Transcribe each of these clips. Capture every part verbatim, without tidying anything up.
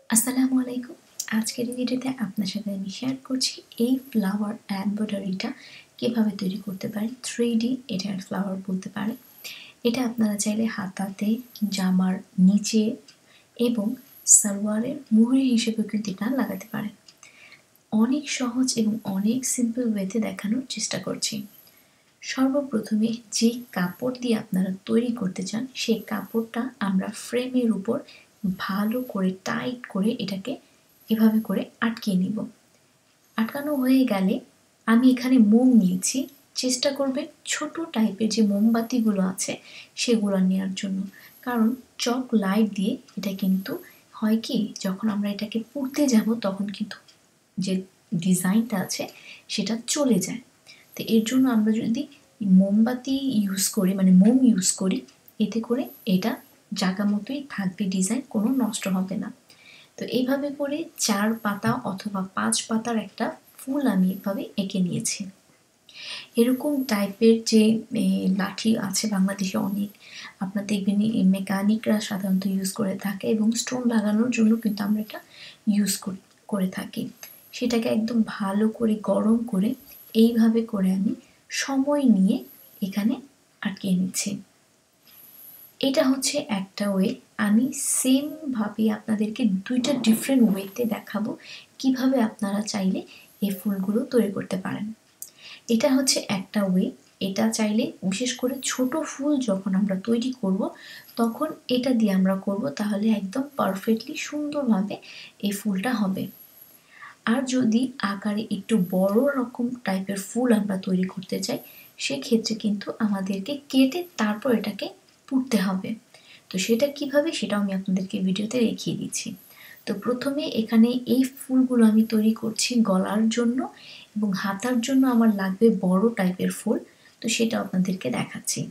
আসসালামু আলাইকুম। আজকের ভিডিওতে আপনার সাথে আমি শেয়ার করছি এই ফ্লাওয়ার এমব্রয়ডারিটা কিভাবে তৈরি করতে পারি। থ্রি ডি এটার ফ্লাওয়ার বলতে পারে। এটা আপনারা চাইলে হাতাতে, জামার নিচে এবং সালোয়ারের মুহুরি হিসেবেও কিন্তু এটা লাগাতে পারেন। অনেক সহজ এবং অনেক সিম্পল ওয়েতে দেখানোর চেষ্টা করছি। সর্বপ্রথমে যে কাপড় দিয়ে আপনারা তৈরি করতে চান সেই কাপড়টা আমরা ফ্রেমের উপর ভালো করে টাইট করে এটাকে এভাবে করে আটকিয়ে নিব। আটকানো হয়ে গেলে আমি এখানে মোম নিয়েছি। চেষ্টা করবে ছোট টাইপের যে মোমবাতিগুলো আছে সেগুলো নেওয়ার জন্য, কারণ চক লাইট দিয়ে এটা কিন্তু হয় কি, যখন আমরা এটাকে পুড়তে যাব তখন কিন্তু যে ডিজাইনটা আছে সেটা চলে যায়। তো এর জন্য আমরা যদি মোমবাতি ইউজ করি, মানে মোম ইউজ করি, এতে করে এটা জায়গা মতোই থাকবে, ডিজাইন কোনো নষ্ট হবে না। তো এইভাবে করে চার পাতা অথবা পাঁচ পাতার একটা ফুল আমি এভাবে এঁকে নিয়েছি। এরকম টাইপের যে লাঠি আছে বাংলাদেশে অনেক, আপনার দেখবেন মেকানিকরা সাধারণত ইউজ করে থাকে এবং স্টোন লাগানোর জন্য কিন্তু আমরা এটা ইউজ করে থাকি। সেটাকে একদম ভালো করে গরম করে এইভাবে করে আমি সময় নিয়ে এখানে আটকিয়ে নিচ্ছি। এটা হচ্ছে একটা ওয়ে। আমি সেমভাবে আপনাদেরকে দুইটা ডিফারেন্ট ওয়েতে দেখাবো কিভাবে আপনারা চাইলে এই ফুলগুলো তৈরি করতে পারেন। এটা হচ্ছে একটা ওয়ে। এটা চাইলে বিশেষ করে ছোট ফুল যখন আমরা তৈরি করব তখন এটা দিয়ে আমরা করব, তাহলে একদম পারফেক্টলি সুন্দরভাবে এই ফুলটা হবে। আর যদি আকারে একটু বড় রকম টাইপের ফুল আমরা তৈরি করতে চাই সেক্ষেত্রে কিন্তু আমাদেরকে কেটে তারপর এটাকে পুঁততে হবে। তো সেটা কিভাবে সেটাও আমি আপনাদেরকে ভিডিওতে দেখিয়ে দিচ্ছি। তো প্রথমে এখানে এই ফুলগুলো আমি তৈরি করছি গলার জন্য এবং হাতার জন্য আমার লাগবে বড় টাইপের ফুল। তো সেটা আপনাদেরকে দেখাচ্ছি।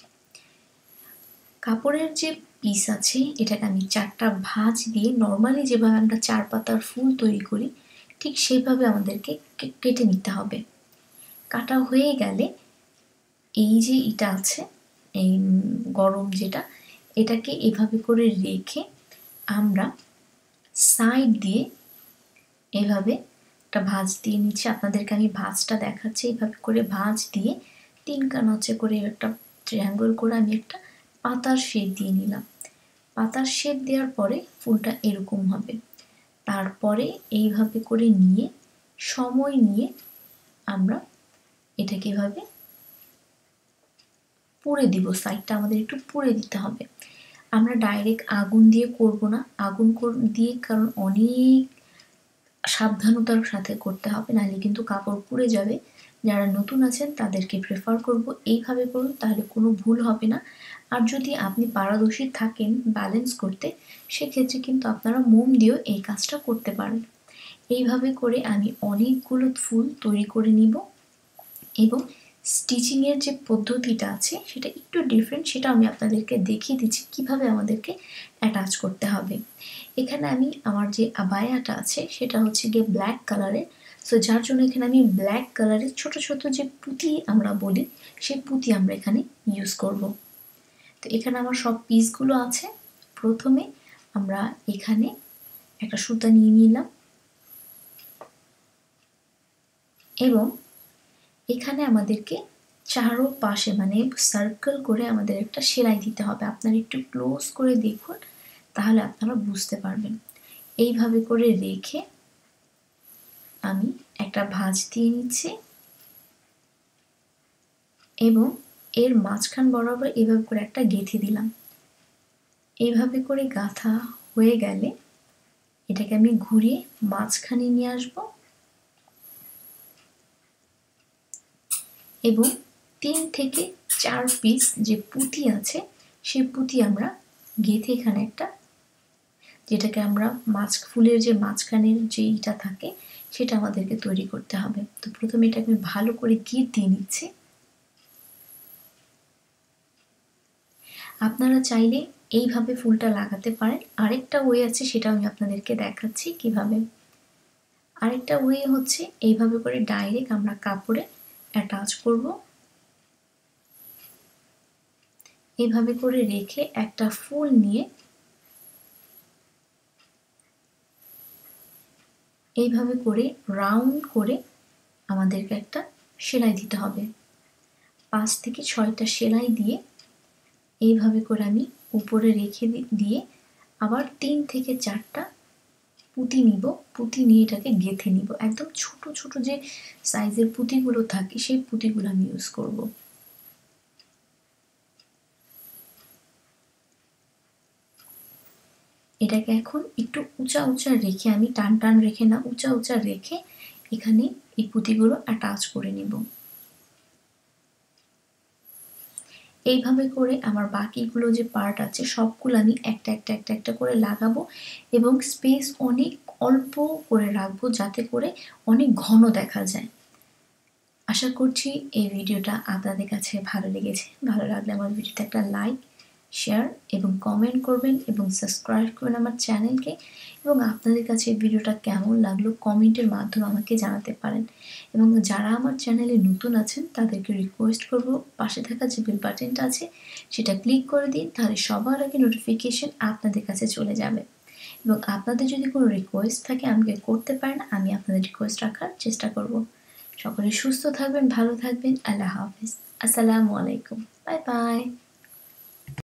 কাপড়ের যে পিস আছে এটাকে আমি চারটা ভাঁজ দিয়ে নর্মালি যেভাবে আমরা চার পাতার ফুল তৈরি করি ঠিক সেইভাবে আমাদেরকে কেটে নিতে হবে। কাটা হয়ে গেলে এই যে এটা আছে, এই গরম যেটা, এটাকে এভাবে করে রেখে আমরা সাইড দিয়ে এভাবে একটা ভাঁজ দিয়ে নিচ্ছি। আপনাদেরকে আমি ভাঁজটা দেখাচ্ছি। এইভাবে করে ভাঁজ দিয়ে তিন কানচে করে একটা ট্রায়াঙ্গল করে আমি একটা পাতার শেপ দিয়ে নিলাম। পাতার শেপ দেওয়ার পরে ফুলটা এরকম হবে। তারপরে এইভাবে করে নিয়ে সময় নিয়ে আমরা এটাকে এভাবে পুড়ে দিব। সাইডটা আমাদের একটু পুড়ে দিতে হবে। আমরা ডাইরেক্ট আগুন দিয়ে করব না, আগুন দিয়ে কারণ অনেক সাবধানতার সাথে করতে হবে, নাহলে কিন্তু কাপড় পুড়ে যাবে। যারা নতুন আছেন তাদেরকে প্রেফার করব এইভাবে করুন, তাহলে কোনো ভুল হবে না। আর যদি আপনি পারদর্শী থাকেন ব্যালেন্স করতে সেক্ষেত্রে কিন্তু আপনারা মোম দিয়েও এই কাজটা করতে পারেন। এইভাবে করে আমি অনেকগুলো ফুল তৈরি করে নিব এবং স্টিচিংয়ের যে পদ্ধতিটা আছে সেটা একটু ডিফারেন্ট, সেটা আমি আপনাদেরকে দেখিয়ে দিচ্ছি কিভাবে আমাদেরকে অ্যাটাচ করতে হবে। এখানে আমি আমার যে আবায়াটা আছে সেটা হচ্ছে গিয়ে ব্ল্যাক কালারের, সো যার জন্য এখানে আমি ব্ল্যাক কালারের ছোট ছোট যে পুঁতি আমরা বলি সেই পুঁতি আমরা এখানে ইউজ করব। তো এখানে আমার সব পিসগুলো আছে। প্রথমে আমরা এখানে একটা সুতা নিয়ে নিলাম এবং এখানে আমাদেরকে চারো পাশে মানে সার্কেল করে আমাদের একটা সেলাই দিতে হবে। আপনারা একটু ক্লোজ করে দেখুন, তাহলে আপনারা বুঝতে পারবেন। এইভাবে করে রেখে আমি একটা ভাঁজ দিয়ে নিচ্ছি এবং এর মাঝখান বরাবর এভাবে করে একটা গেঁথে দিলাম। এইভাবে করে গাঁথা হয়ে গেলে এটাকে আমি ঘুরিয়ে মাঝখানে নিয়ে আসব এবং তিন থেকে চার পিস যে পুঁতি আছে সেই পুঁতি আমরা গেঁথে এখানে একটা, যেটাকে আমরা মাছ ফুলের যে মাঝখানের যে ইটা থাকে সেটা আমাদেরকে তৈরি করতে হবে। তো প্রথমে এটাকে আমি ভালো করে গিট দিয়ে নিচ্ছি। আপনারা চাইলে এইভাবে ফুলটা লাগাতে পারেন। আরেকটা ওয়ে আছে সেটা আমি আপনাদেরকে দেখাচ্ছি কিভাবে। আরেকটা ওয়ে হচ্ছে এইভাবে করে ডাইরেক্ট আমরা কাপড়ে অ্যাটাচ করব। এইভাবে করে রেখে একটা ফুল নিয়ে এইভাবে করে রাউন্ড করে আমাদেরকে একটা সেলাই দিতে হবে। পাঁচ থেকে ছয়টা সেলাই দিয়ে এইভাবে করে আমি উপরে রেখে দিয়ে আবার তিন থেকে চারটা পুঁতি নিব। পুঁতি নিয়ে এটাকে গেঁথে নিব। একদম ছোট ছোট যে সাইজের পুঁতিগুলো থাকে সেই পুঁতিগুলো আমি ইউজ করব। এটাকে এখন একটু উঁচা উঁচা রেখে আমি টান টান রেখে না উঁচা উঁচা রেখে এখানে এই পুঁতিগুলো অ্যাটাচ করে নেব। এইভাবে করে আমার বাকিগুলো যে পার্ট আছে সবগুলো আমি একটা একটা একটা একটা করে লাগাবো এবং স্পেস অনেক অল্প করে রাখবো যাতে করে অনেক ঘন দেখা যায়। আশা করছি এই ভিডিওটা আপনাদের কাছে ভালো লেগেছে। ভালো লাগলে আমার ভিডিওতে একটা লাইক, শেয়ার এবং কমেন্ট করবেন এবং সাবস্ক্রাইব করবেন আমার চ্যানেলকে। এবং আপনাদের কাছে এই ভিডিওটা কেমন লাগলো কমেন্টের মাধ্যমে আমাকে জানাতে পারেন। এবং যারা আমার চ্যানেলে নতুন আছেন তাদেরকে রিকোয়েস্ট করব পাশে থাকা যে বেল বাটনটা আছে সেটা ক্লিক করে দিন, তাহলে সবার আগে নোটিফিকেশন আপনাদের কাছে চলে যাবে। এবং আপনাদের যদি কোনো রিকোয়েস্ট থাকে আমাকে করতে পারেন, আমি আপনাদের রিকোয়েস্ট রাখার চেষ্টা করব। সকলে সুস্থ থাকবেন, ভালো থাকবেন। আল্লাহ হাফিজ। আসসালামু আলাইকুম। Bye by.